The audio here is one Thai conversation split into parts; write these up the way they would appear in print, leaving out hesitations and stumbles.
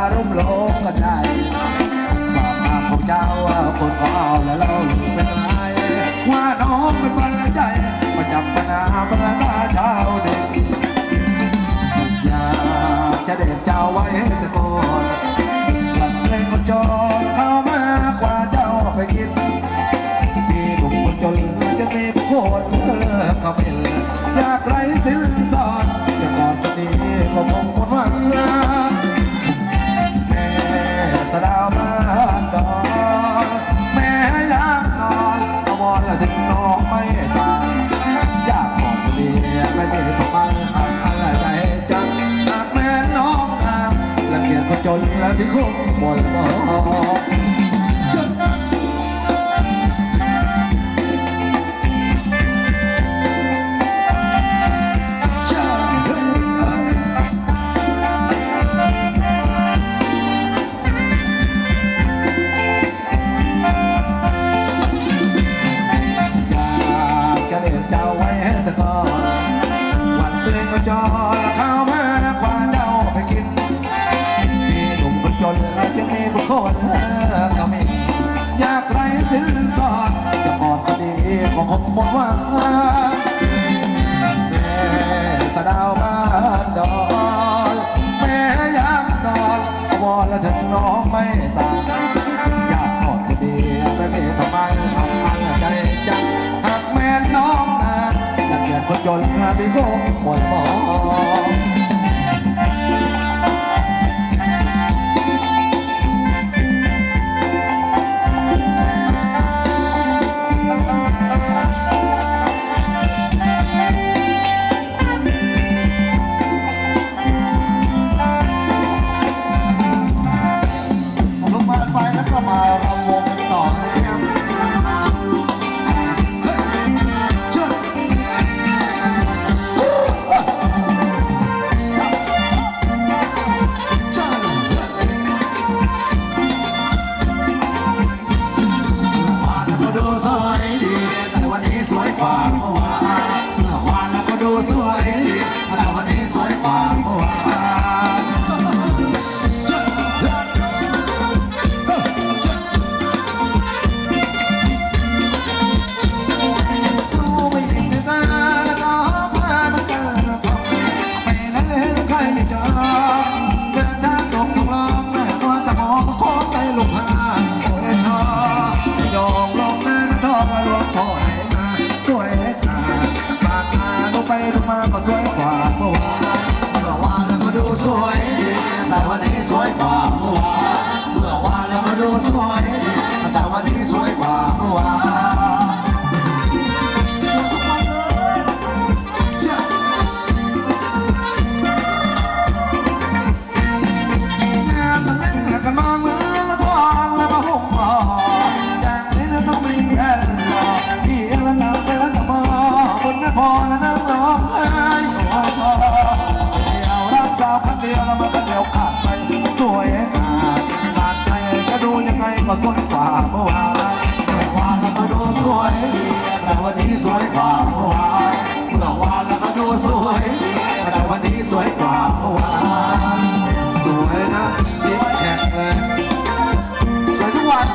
รุ่มหลงกันใจบอกมาของเจ้าคนก็เอาแล้วเราเป็นไรว่าน้องเป็นวันละใจประจำปัญหาปัญหาเช้าเด็กอยากจะเด็ดเจ้าไว้สักคนหลังเพลงคนจนเข้ามากว่าเจ้าไปกินที่หนุ่มคนจนจะมีผู้คนเขาเป็นอยากไร้สินสอดจะก่อนคนนี้ก็คงหมดหวังแม่สะดาวมาดอนแม่อยากนอนเอาวอนแล้วถึงน้องไม่ตายอยากบอกคนนี้ไม่มีทุกมันอะไรใจจังหากแม่น้องงามและเกียรติคนจนและที่คงหมดมองจอแล้วเข้ามากว่าเจ้าไปกินที่หนุ่มคนจนจะมีบุคคลเขาไม่อยากไร้สินสอดจะกอดก็ดีก็คงหมดหวังแม่สะดาวบ้านดอนแม่อยากนอนวอนแล้วถึงน้องไม่สายอยากกอดก็ดีไม่มีทำไมเอาอันใจจังหากแม่น้องนะจะเกิดคนจนพี่คงหมดมองลงมาไปแล้วก็มารำวงกันต่อนะครับสวยกว่าเมื่อวานเมื่อวานแล้วก็ดูสวยแต่วันนี้สวยกว่าเมื่อวานดูไม่เห็นตาแล้วก็พามันกันไปนั่นเลยใครจะเจอเดินทางตรงทางลองแม่ตัวตะมองโค้งไปลุกหาโอ้ยชอยองลงนั่งทองมาลวงพ่อสวยขาดปากตาดูไปดูมาก็สวยกว่าเมื่อวานเมื่อวานแล้วก็ดูสวยแต่วันนี้สวยกว่าเมื่อวานเมื่อวานแล้วก็ดูสวยแต่วันนี้สวยกว่าเมื่อวานงานมันเล่นกันมาเมื่อละทองแล้วก็หุ่มห่ออย่างนี้เราต้องมีแค่ที่ละน้ำไปละน้ำมาบนแม่พอละน้ำร้องไห้โอ้ยชอบเดียวรักสาวคนเดียวแล้วมันก็เดียวขาดไปสวยขาดบาดใจจะดูยังไงก็สวยกว่าเมื่อวานเมื่อวานแล้วก็ดูสวยแต่วันนี้สวยกว่าเมื่อวานเมื่อวานแล้วก็ดูสวยแต่วันนี้สวยกว่าเมื่อวานสวยนะยิ้มแฉกเลยสวยทุกวัน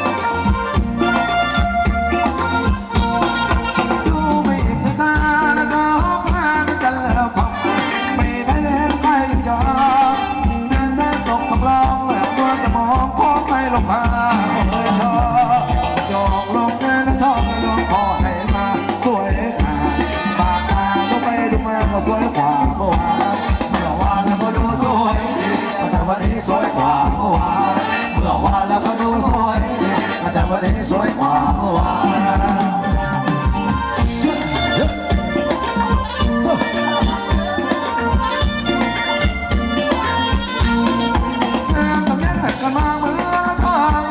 ลงมาเอ้ยชอบยองลงนั่นชอบลงพ่อให้มาสวยขาดปากตาดูไปดูมาก็สวยกว่าเมื่อวานแล้วก็ดูสวยแต่วันนี้สวยกว่าเมื่อวานเมื่อวานแล้วก็ดูสวยแต่วันนี้สวยกว่าเมื่อวานกันมาเมื่อละทอง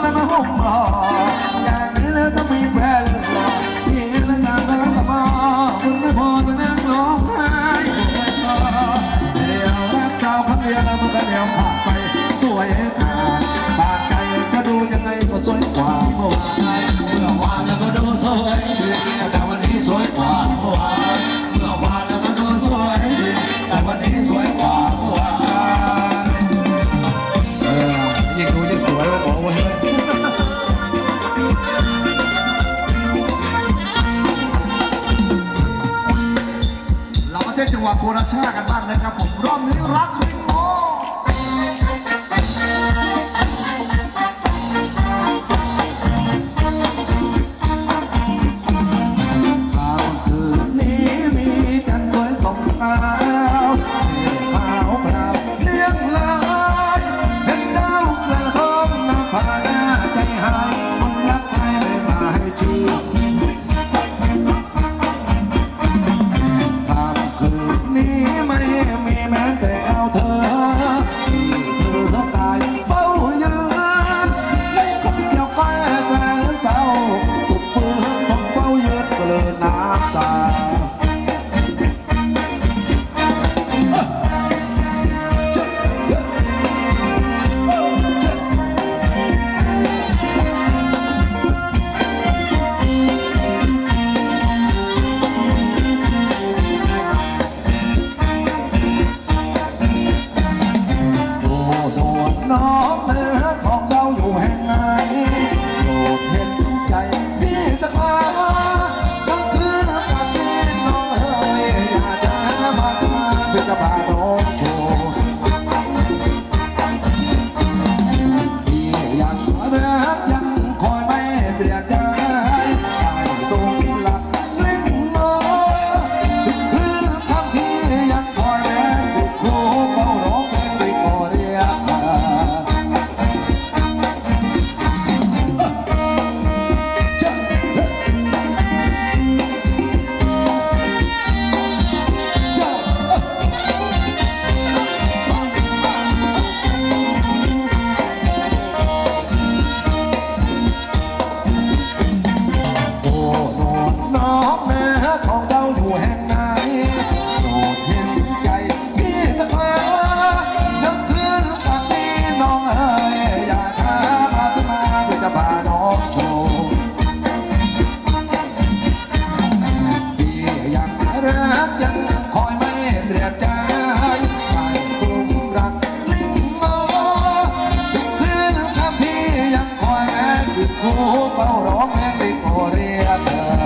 เป้าร้องแม่ไม่โอเรียกเธอ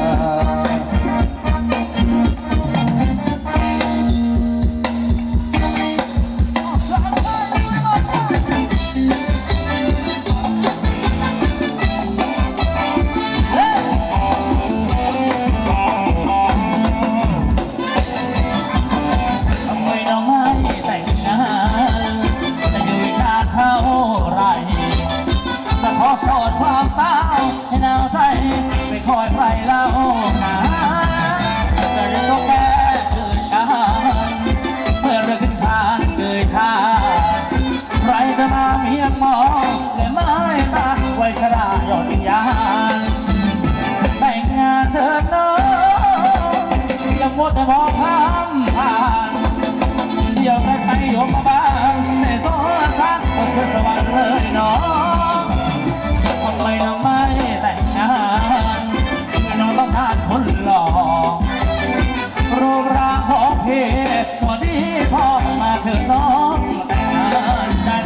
ขอสอนความสาวให้หนาวใจไม่คอยใครเล่าหนาแต่ยังต้องแก้เกิดการเมื่อเรือขึ้นคานเกิดท่าใครจะมาเมียงมองและไม้ตาไว้ชราหยอดวิญญาณแต่งงานเถิดน้องอย่ามัวแต่มองข้ามผ่านเดี๋ยวไปโยมมาบ้างในโซนทัดบนสวรรค์เลยน้องทำไมเราไม่แต่งงานน้องต้องการคนหล่อรูปร่างของพี่พอดีพอมาเถิดน้องแต่งงานกัน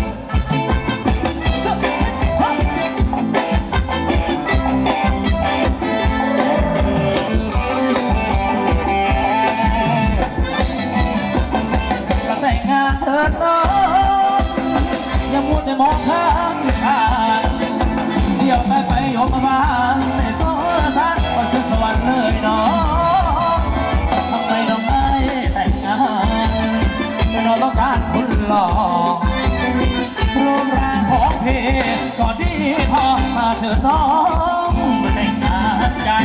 ก็แต่งงานเถิดน้องอย่ามัวแต่มองข้างทางเดี๋ยวไปโยมมาบ้านในโซซันก็คือสวรรค์เลยน้องทำไมเราไม่แต่งงานเราต้องการคนหล่อรูปร่างของพี่ก็ดีพอมาเถิดน้องมาแต่งงานกัน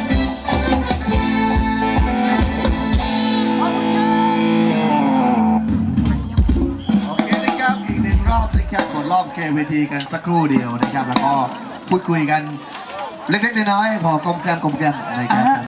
โอเคนะครับอีกหนึ่งรอบนะครับกดรอบเคเวทีกันสักครู่เดียวนะครับแล้วก็พูดคุยกันเล็กๆน้อยๆพอกลมแกล้มนะครับ